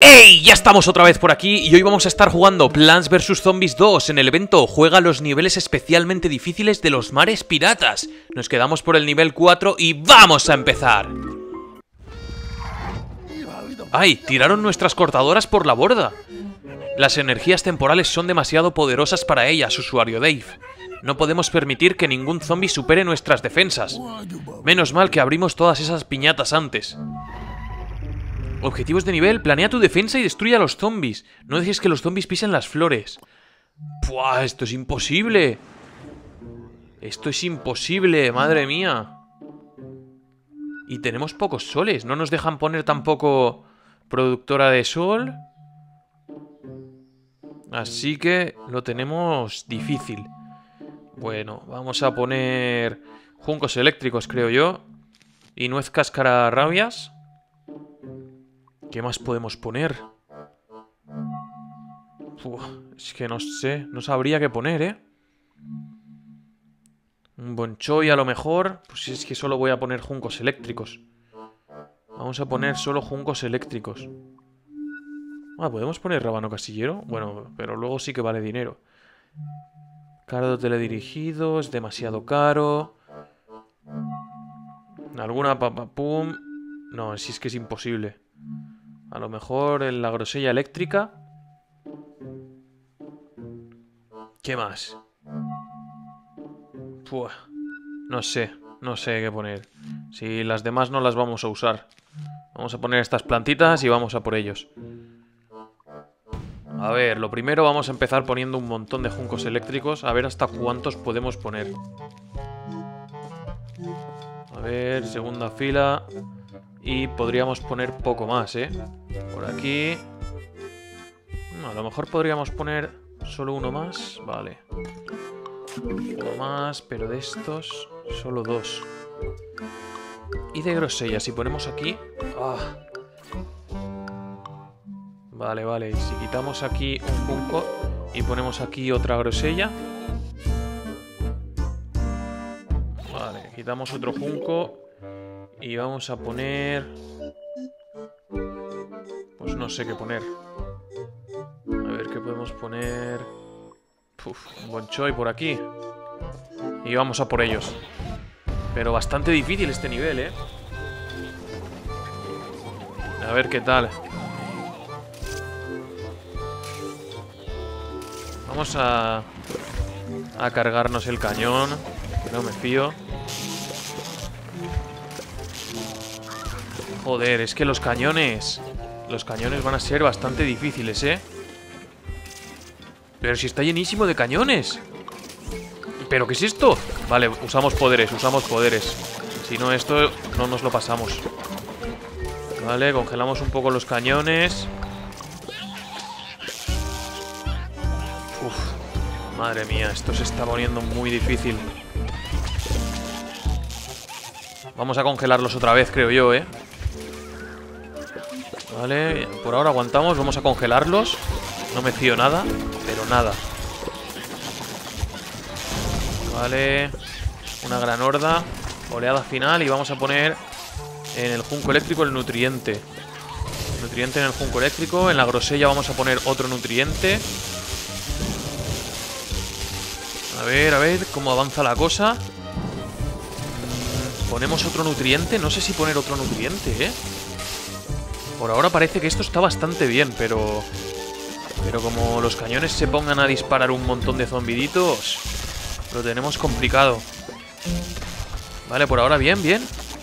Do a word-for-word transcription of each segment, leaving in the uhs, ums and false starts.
¡Hey! Ya estamos otra vez por aquí y hoy vamos a estar jugando Plants versus. Zombies dos en el evento Juega los niveles especialmente difíciles de los mares piratas. Nos quedamos por el nivel cuatro y ¡vamos a empezar! ¡Ay! Tiraron nuestras cortadoras por la borda. Las energías temporales son demasiado poderosas para ellas, usuario Dave. No podemos permitir que ningún zombie supere nuestras defensas. Menos mal que abrimos todas esas piñatas antes. Objetivos de nivel, planea tu defensa y destruye a los zombies. No dejes que los zombies pisen las flores. ¡Puah! Esto es imposible. Esto es imposible, madre mía. Y tenemos pocos soles. No nos dejan poner tampoco productora de sol. Así que lo tenemos difícil. Bueno, vamos a poner juncos eléctricos, creo yo. Y nuez cáscara rabias. ¿Qué más podemos poner? Uf, es que no sé, no sabría qué poner, ¿eh? Un bonchoy a lo mejor. Pues es que solo voy a poner juncos eléctricos. Vamos a poner solo juncos eléctricos. Ah, ¿podemos poner rábano casillero? Bueno, pero luego sí que vale dinero. Cardo teledirigido, es demasiado caro. Alguna papapum. No, si es que es imposible. A lo mejor en la grosella eléctrica. ¿Qué más? Puah, no sé, no sé qué poner. Si las demás no las vamos a usar. Vamos a poner estas plantitas y vamos a por ellos. A ver, lo primero vamos a empezar poniendo un montón de juncos eléctricos. A ver hasta cuántos podemos poner. A ver, segunda fila. Y podríamos poner poco más, ¿eh? Por aquí. No, a lo mejor podríamos poner solo uno más. Vale. Uno más, pero de estos solo dos. Y de grosella, si ponemos aquí... ¡Ah! Vale, vale. Si quitamos aquí un junco y ponemos aquí otra grosella. Vale, quitamos otro junco. Y vamos a poner... Pues no sé qué poner. A ver qué podemos poner... Uf, un bonchoy por aquí. Y vamos a por ellos. Pero bastante difícil este nivel, ¿eh? A ver qué tal. Vamos a... A cargarnos el cañón. Que no me fío. Joder, es que los cañones... Los cañones van a ser bastante difíciles, ¿eh? Pero si está llenísimo de cañones. ¿Pero qué es esto? Vale, usamos poderes, usamos poderes. Si no, esto no nos lo pasamos. Vale, congelamos un poco los cañones. Uf, madre mía, esto se está poniendo muy difícil. Vamos a congelarlos otra vez, creo yo, ¿eh? Vale, por ahora aguantamos, vamos a congelarlos. No me fío nada, pero nada. Vale, una gran horda. Oleada final y vamos a poner en el junco eléctrico el nutriente. Nutriente en el junco eléctrico. En la grosella vamos a poner otro nutriente. A ver, a ver cómo avanza la cosa. Ponemos otro nutriente. No sé si poner otro nutriente, ¿eh? Por ahora parece que esto está bastante bien, pero... Pero como los cañones se pongan a disparar un montón de zombiditos, lo tenemos complicado. Vale, por ahora bien, bien.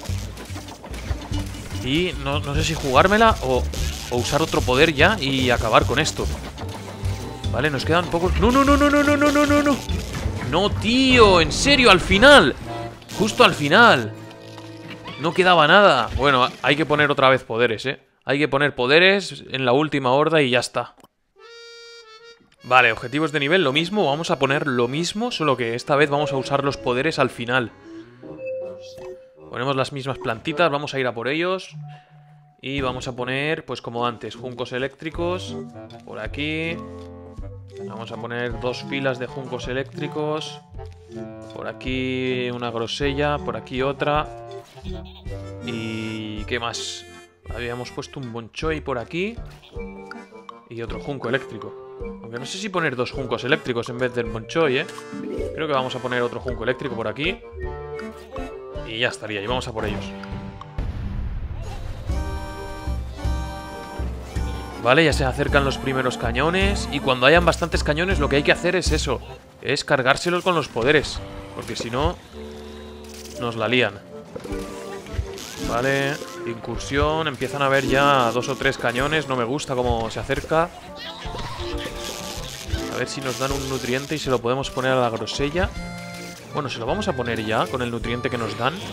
Y no, no sé si jugármela o, o usar otro poder ya y acabar con esto. Vale, nos quedan pocos... ¡No, no, no, no, no, no, no, no, no, no! ¡No, tío! ¡En serio! ¡Al final! ¡Justo al final! No quedaba nada. Bueno, hay que poner otra vez poderes, ¿eh? Hay que poner poderes en la última horda y ya está. Vale, objetivos de nivel, lo mismo. Vamos a poner lo mismo, solo que esta vez vamos a usar los poderes al final. Ponemos las mismas plantitas, vamos a ir a por ellos. Y vamos a poner, pues como antes, juncos eléctricos. Por aquí. Vamos a poner dos filas de juncos eléctricos. Por aquí una grosella, por aquí otra. ¿Y qué más? Habíamos puesto un bonchoy por aquí. Y otro junco eléctrico. Aunque no sé si poner dos juncos eléctricos en vez del Bonchoy, ¿eh? Creo que vamos a poner otro junco eléctrico por aquí. Y ya estaría, y vamos a por ellos. Vale, ya se acercan los primeros cañones. Y cuando hayan bastantes cañones lo que hay que hacer es eso. Es cargárselos con los poderes. Porque si no, nos la lían. Vale, incursión. Empiezan a haber ya dos o tres cañones. No me gusta cómo se acerca. A ver si nos dan un nutriente y se lo podemos poner a la grosella. Bueno, se lo vamos a poner ya con el nutriente que nos dan.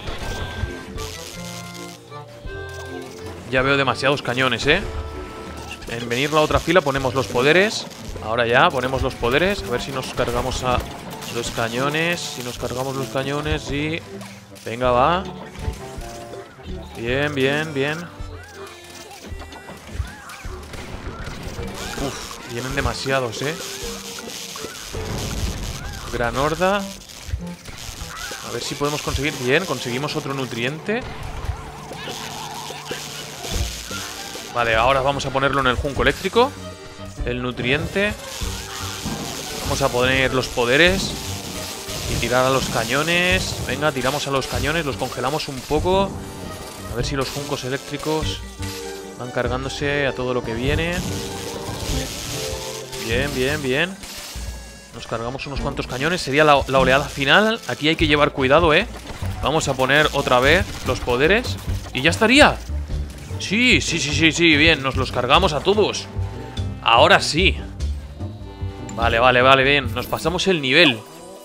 Ya veo demasiados cañones, ¿eh? En venir la otra fila ponemos los poderes. Ahora ya ponemos los poderes. A ver si nos cargamos a los cañones. Si nos cargamos los cañones y... Venga, va. Bien, bien, bien. Uf, vienen demasiados, ¿eh? Gran horda. A ver si podemos conseguir... Bien, conseguimos otro nutriente. Vale, ahora vamos a ponerlo en el junco eléctrico. El nutriente. Vamos a poner los poderes. Y tirar a los cañones. Venga, tiramos a los cañones. Los congelamos un poco. A ver si los juncos eléctricos van cargándose a todo lo que viene. Bien, bien, bien. Nos cargamos unos cuantos cañones. Sería la, la oleada final. Aquí hay que llevar cuidado, ¿eh? Vamos a poner otra vez los poderes. Y ya estaría. Sí, sí, sí, sí, sí, bien, nos los cargamos a todos. Ahora sí. Vale, vale, vale, bien. Nos pasamos el nivel.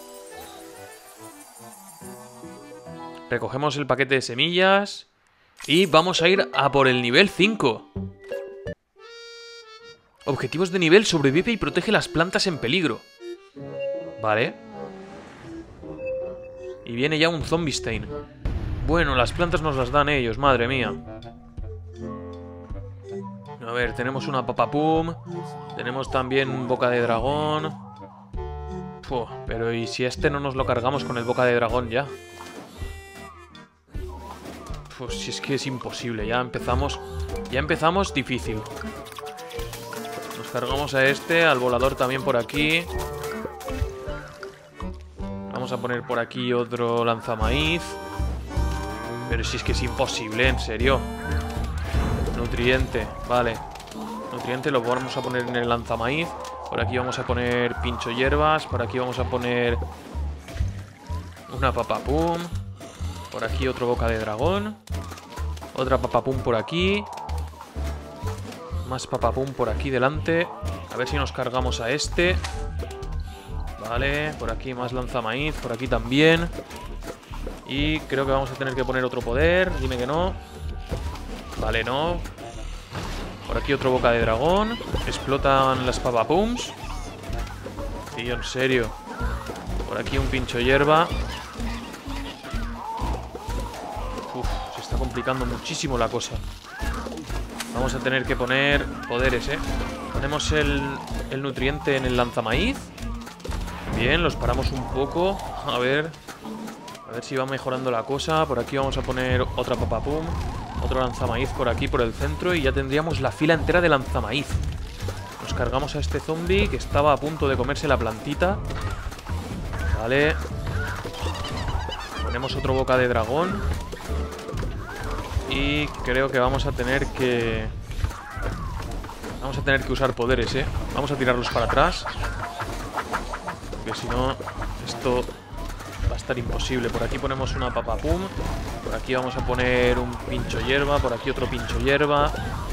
Recogemos el paquete de semillas. Y vamos a ir a por el nivel cinco. Objetivos de nivel: sobrevive y protege las plantas en peligro. Vale. Y viene ya un Zombiestein. Bueno, las plantas nos las dan ellos, madre mía. A ver, tenemos una Papapum. Tenemos también boca de dragón. Puh, pero ¿y si este no nos lo cargamos con el boca de dragón ya? Pues si es que es imposible. Ya empezamos. Ya empezamos difícil. Nos cargamos a este. Al volador también por aquí. Vamos a poner por aquí otro lanzamaíz. Pero si es que es imposible, en serio. Nutriente, vale. Nutriente lo vamos a poner en el lanzamaíz. Por aquí vamos a poner pincho hierbas. Por aquí vamos a poner una Papapum. Por aquí otro boca de dragón. Otra Papapum por aquí. Más Papapum por aquí delante. A ver si nos cargamos a este. Vale, por aquí más lanzamaíz. Por aquí también. Y creo que vamos a tener que poner otro poder. Dime que no. Vale, no. Por aquí otro boca de dragón. Explotan las Papapums. Tío, en serio. Por aquí un pincho hierba. Uf, se está complicando muchísimo la cosa. Vamos a tener que poner poderes, ¿eh? Ponemos el, el nutriente en el lanzamaíz. Bien, los paramos un poco. A ver. A ver si va mejorando la cosa. Por aquí vamos a poner otra Papapum. Otro lanzamaíz por aquí, por el centro. Y ya tendríamos la fila entera de lanzamaíz. Nos cargamos a este zombie que estaba a punto de comerse la plantita. Vale. Ponemos otro boca de dragón. Y creo que vamos a tener que... Vamos a tener que usar poderes, ¿eh? Vamos a tirarlos para atrás. Porque si no, esto va a estar imposible. Por aquí ponemos una Papapum. Por aquí vamos a poner un pincho hierba. Por aquí otro pincho hierba.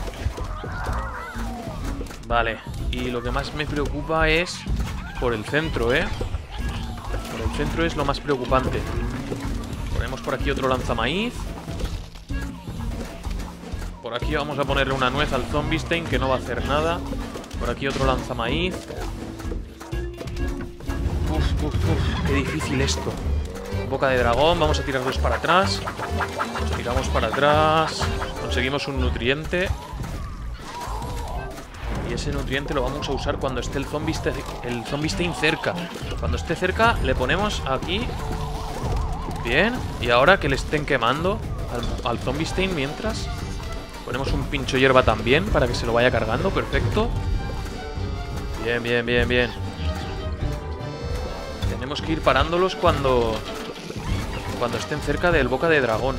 Vale. Y lo que más me preocupa es por el centro, ¿eh? Por el centro es lo más preocupante. Ponemos por aquí otro lanzamaíz. Por aquí vamos a ponerle una nuez al Zombiestein, que no va a hacer nada. Por aquí otro lanzamaíz. Uf, uf, uf. Qué difícil esto. Boca de dragón, vamos a tirarlos para atrás. Nos tiramos para atrás. Conseguimos un nutriente. Y ese nutriente lo vamos a usar cuando esté el Zombiestein, el Zombiestein cerca. Cuando esté cerca le ponemos aquí. Bien. Y ahora que le estén quemando al, al Zombiestein mientras. Ponemos un pincho hierba también para que se lo vaya cargando. Perfecto. Bien, bien, bien, bien. Tenemos que ir parándolos cuando... Cuando estén cerca del boca de dragón.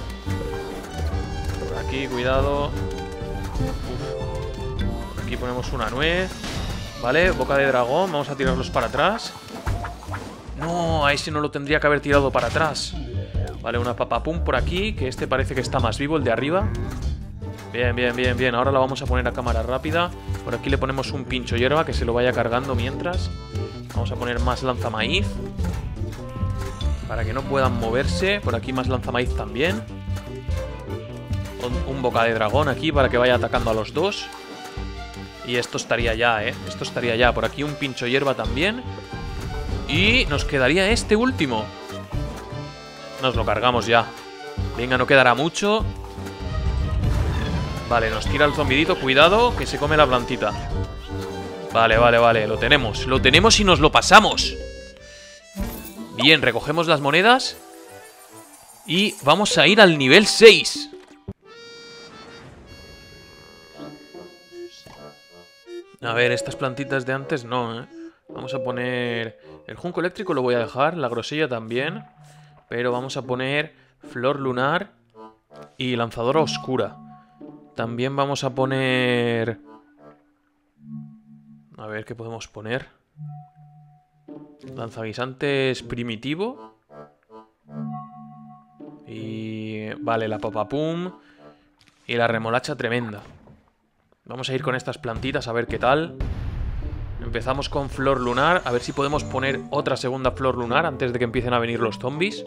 Por aquí, cuidado. Uf. Por aquí ponemos una nuez. Vale, boca de dragón. Vamos a tirarlos para atrás. No, a ese no lo tendría que haber tirado para atrás. Vale, una papapum por aquí. Que este parece que está más vivo, el de arriba. Bien, bien, bien, bien. Ahora la vamos a poner a cámara rápida. Por aquí le ponemos un pincho hierba que se lo vaya cargando mientras. Vamos a poner más lanzamaíz para que no puedan moverse. Por aquí más lanzamaíz también. Un, un boca de dragón aquí para que vaya atacando a los dos. Y esto estaría ya, ¿eh? Esto estaría ya. Por aquí un pincho hierba también. Y nos quedaría este último. Nos lo cargamos ya. Venga, no quedará mucho. Vale, nos tira el zombidito. Cuidado, que se come la plantita. Vale, vale, vale. Lo tenemos. Lo tenemos y nos lo pasamos. Bien, recogemos las monedas. Y vamos a ir al nivel seis. A ver, estas plantitas de antes no, ¿eh? Vamos a poner... El junco eléctrico lo voy a dejar. La grosella también. Pero vamos a poner flor lunar y lanzadora oscura. También vamos a poner... A ver, ¿qué podemos poner? Lanzaguisantes primitivo. Y... Vale, la papapum. Y la remolacha tremenda. Vamos a ir con estas plantitas a ver qué tal. Empezamos con flor lunar. A ver si podemos poner otra segunda flor lunar antes de que empiecen a venir los zombies.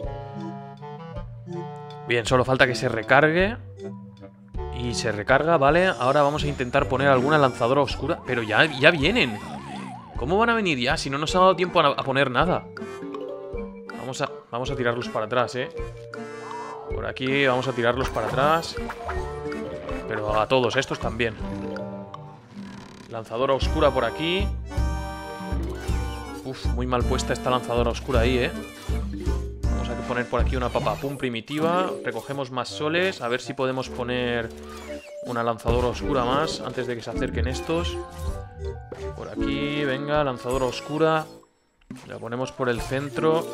Bien, solo falta que se recargue. Y se recarga, vale. Ahora vamos a intentar poner alguna lanzadora oscura. Pero ya, ya vienen. ¿Cómo van a venir ya? Si no nos ha dado tiempo a, a poner nada. Vamos a, vamos a tirarlos para atrás, eh. Por aquí vamos a tirarlos para atrás. Pero a todos estos también. Lanzadora oscura por aquí. Uf, muy mal puesta esta lanzadora oscura ahí, eh. Vamos a poner por aquí una papapum primitiva. Recogemos más soles. A ver si podemos poner una lanzadora oscura más antes de que se acerquen estos. Por aquí, venga, lanzadora oscura. La ponemos por el centro.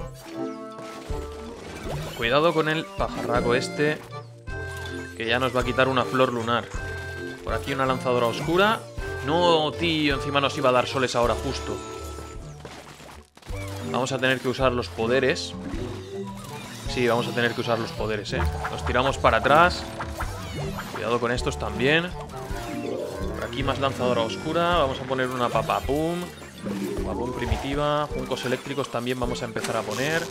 Cuidado con el pajarraco este, que ya nos va a quitar una flor lunar. Por aquí una lanzadora oscura. No, tío, encima nos iba a dar soles ahora justo. Vamos a tener que usar los poderes. Sí, vamos a tener que usar los poderes, eh. Nos tiramos para atrás. Cuidado con estos también. Por aquí más lanzadora oscura. Vamos a poner una papapum. Papapum primitiva. Juncos eléctricos también vamos a empezar a poner.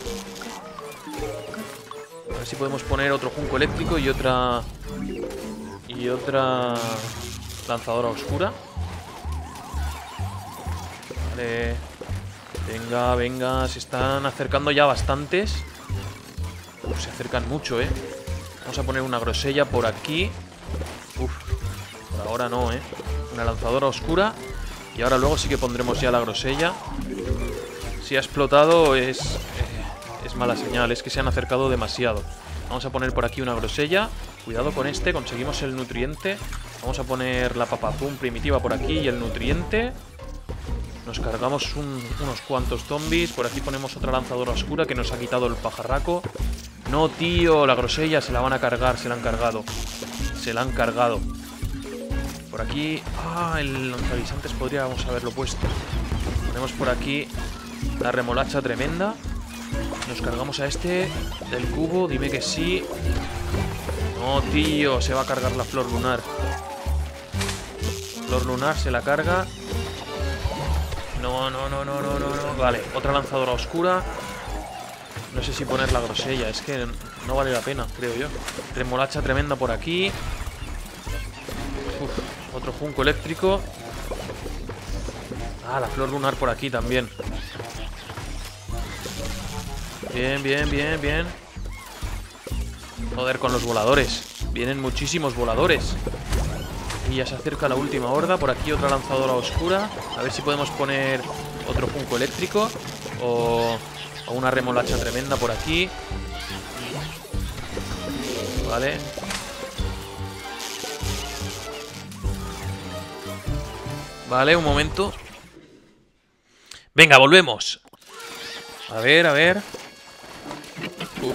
A ver si podemos poner otro junco eléctrico y otra... Y otra... lanzadora oscura. Vale. Venga, venga. Se están acercando ya bastantes. Uf, se acercan mucho, eh. Vamos a poner una grosella por aquí. Uf, por ahora no, eh. Una lanzadora oscura. Y ahora luego sí que pondremos ya la grosella. Si ha explotado es... Eh, es mala señal, es que se han acercado demasiado. Vamos a poner por aquí una grosella. Cuidado con este, conseguimos el nutriente. Vamos a poner la papapum primitiva por aquí y el nutriente. Nos cargamos un, unos cuantos zombies. Por aquí ponemos otra lanzadora oscura que nos ha quitado el pajarraco. No, tío, la grosella se la van a cargar, se la han cargado. Se la han cargado. Por aquí... Ah, el lanzaguisantes podríamos haberlo puesto. Ponemos por aquí la remolacha tremenda. Nos cargamos a este del cubo, dime que sí. No, tío, se va a cargar la flor lunar. Flor lunar se la carga. No, no, no, no, no, no, no. Vale, otra lanzadora oscura. No sé si poner la grosella, es que no vale la pena, creo yo. Remolacha tremenda por aquí. Uf, otro junco eléctrico. Ah, la flor lunar por aquí también. Bien, bien, bien, bien. Joder, con los voladores. Vienen muchísimos voladores. Y ya se acerca la última horda. Por aquí otra lanzadora oscura. A ver si podemos poner otro junco eléctrico. O, o una remolacha tremenda por aquí. Vale. Vale, un momento. Venga, volvemos. A ver, a ver. Uf.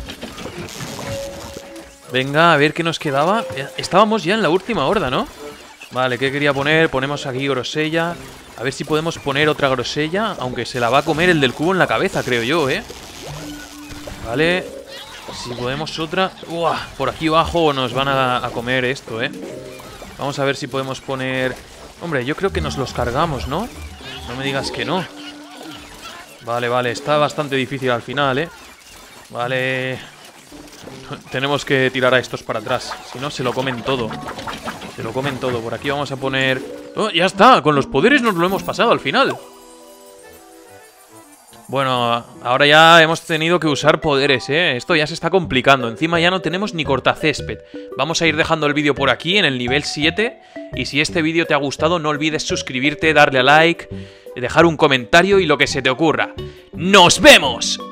Venga, a ver qué nos quedaba. Estábamos ya en la última horda, ¿no? Vale, ¿qué quería poner? Ponemos aquí grosella. A ver si podemos poner otra grosella. Aunque se la va a comer el del cubo en la cabeza, creo yo, ¿eh? Vale. Si podemos otra... Uah, por aquí abajo nos van a, a comer esto, ¿eh? Vamos a ver si podemos poner... Hombre, yo creo que nos los cargamos, ¿no? No me digas que no. Vale, vale, está bastante difícil al final, ¿eh? Vale... Tenemos que tirar a estos para atrás. Si no, se lo comen todo. Se lo comen todo. Por aquí vamos a poner... ¡Oh, ya está! Con los poderes nos lo hemos pasado al final. Bueno, ahora ya hemos tenido que usar poderes, ¿eh? Esto ya se está complicando. Encima ya no tenemos ni cortacésped. Vamos a ir dejando el vídeo por aquí, en el nivel siete. Y si este vídeo te ha gustado, no olvides suscribirte, darle a like, dejar un comentario y lo que se te ocurra. ¡Nos vemos!